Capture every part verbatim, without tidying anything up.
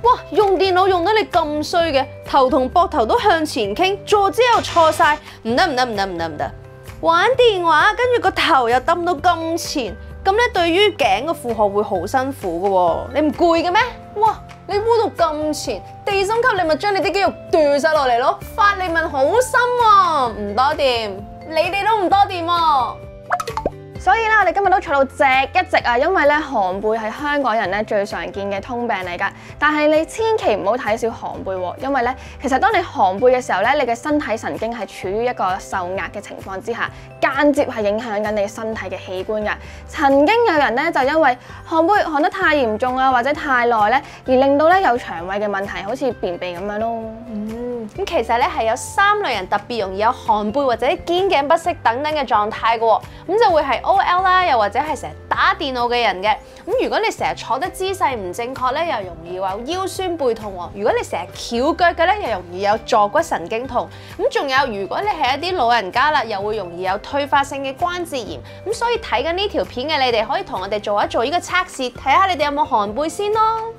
哇！用電腦用得你咁衰嘅，頭同膊頭都向前傾，坐姿又錯晒，唔得唔得唔得唔得唔得！玩電話跟住個頭又揼到咁前，咁咧對於頸嘅負荷會好辛苦嘅喎，你唔攰嘅咩？哇！你污到咁前，地心吸力咪將你啲肌肉掉晒落嚟咯，發力問好深喎，唔多掂，你哋都唔多掂喎。 所以咧，我哋今日都坐到直一直啊，因為咧寒背係香港人咧最常見嘅通病嚟㗎。但係你千祈唔好睇小寒背喎，因為咧其實當你寒背嘅時候咧，你嘅身體神經係處於一個受壓嘅情況之下，間接係影響緊你身體嘅器官㗎。曾經有人咧就因為寒背寒得太嚴重啊，或者太耐咧，而令到咧有腸胃嘅問題，好似便秘咁樣咯。 嗯，咁其實咧係有三類人特別容易有寒背或者肩頸不適等等嘅狀態嘅喎，咁就會係 O L 啦，又或者係成日打電腦嘅人嘅。咁如果你成日坐得姿勢唔正確咧，又容易有腰酸背痛喎。如果你成日翹腳嘅咧，又容易有坐骨神經痛。咁仲有，如果你係一啲老人家啦，又會容易有退化性嘅關節炎。咁所以睇緊呢條片嘅你哋可以同我哋做一做呢個測試，睇下你哋有冇寒背先咯。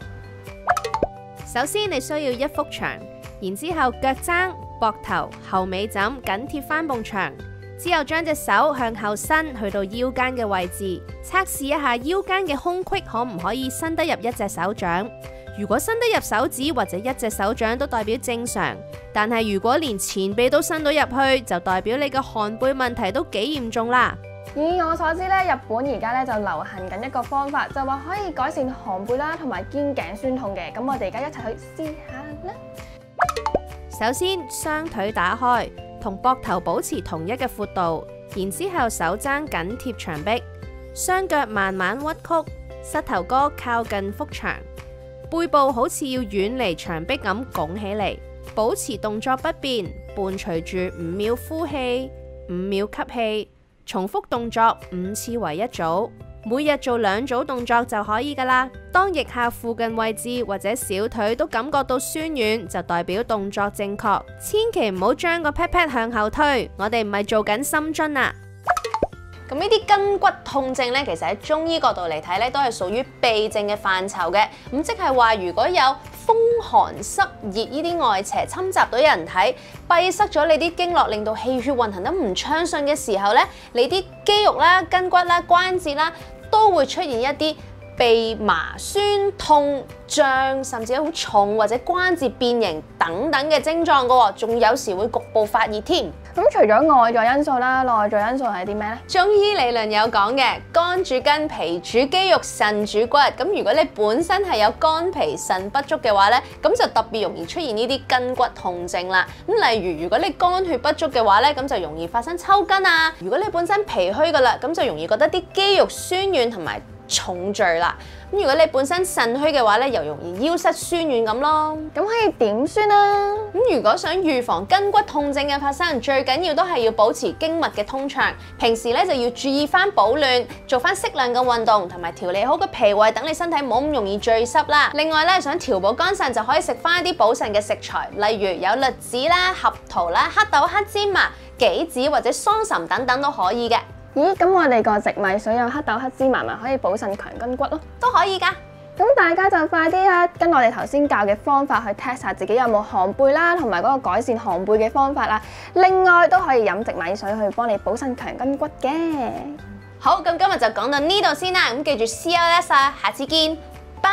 首先你需要一幅牆，然之後腳踭、膊頭、後尾枕緊貼翻埲牆。之後將隻手向後伸去到腰間嘅位置，測試一下腰間嘅空隙可唔可以伸得入一隻手掌。如果伸得入手指或者一隻手掌都代表正常，但係如果連前臂都伸到入去，就代表你嘅寒背問題都幾嚴重啦。 以我所知咧，日本而家咧就流行緊一個方法，就話可以改善寒背啦同埋肩頸酸痛嘅。咁我哋而家一齊去試下啦。 首先，雙腿打開，同膊頭保持同一嘅闊度，然之後手踭緊貼牆壁，雙腳慢慢屈曲，膝頭哥靠近幅牆，背部好似要遠離牆壁咁拱起嚟，保持動作不變，伴隨住五秒呼氣、五秒吸氣，重複動作五次為一組。每日做兩組動作就可以噶啦。當腋下附近位置或者小腿都感覺到酸軟，就代表動作正確。千祈唔好將個 pat pat 向後推，我哋唔係做緊深蹲啊。 咁呢啲筋骨痛症咧，其實喺中醫角度嚟睇咧，都係屬於痹症嘅範疇嘅。咁即係話，如果有風寒濕熱呢啲外邪侵襲到人體，閉塞咗你啲經絡，令到氣血運行得唔暢順嘅時候咧，你啲肌肉啦、筋骨啦、關節啦，都會出現一啲痹麻、酸痛、脹，甚至好重或者關節變形等等嘅症狀噶喎，仲有時會局部發熱添。 咁除咗外在因素啦，內在因素係啲咩呢？ 中醫理論有講嘅，肝主筋，脾主肌肉，腎主骨。咁如果你本身係有肝脾腎不足嘅話咧，咁就特別容易出現呢啲筋骨痛症啦。咁例如如果你肝血不足嘅話咧，咁就容易發生抽筋啊。如果你本身脾虛噶啦，咁就容易覺得啲肌肉酸軟同埋重聚啦。咁如果你本身腎虛嘅話咧，又容易腰膝酸軟咁咯。 咁可以點算啊？ 咁如果想預防筋骨痛症嘅發生，最緊要都係要保持經脈嘅通暢。平時咧就要注意翻保暖，做翻適量嘅運動，同埋調理好個脾胃，等你身體冇咁容易聚濕啦。另外咧，想調補肝腎就可以食翻一啲補腎嘅食材，例如有栗子啦、合桃啦、黑豆、黑芝麻、杞子或者桑葚等等都可以嘅。 咦，咁我哋個植米水有黑豆、黑芝麻咪可以補腎強筋骨咯， 都可以㗎。 咁大家就快啲啦，跟我哋頭先教嘅方法去 test 下自己有冇寒背啦，同埋嗰個改善寒背嘅方法啦。另外都可以飲植米水去幫你補腎強筋骨嘅。 好，咁今日就講到呢度先啦。咁記住 C L S 啊，下次見，拜。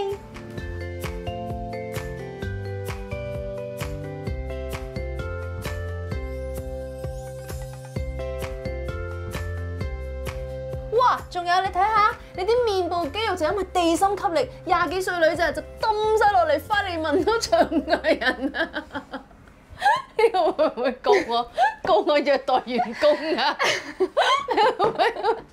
哇！仲有你睇下，你啲面部肌肉就因為地心吸力，廿幾歲女仔就抌晒落嚟，翻嚟問到場藝人啊！呢個會唔會告我？告我虐待員工啊？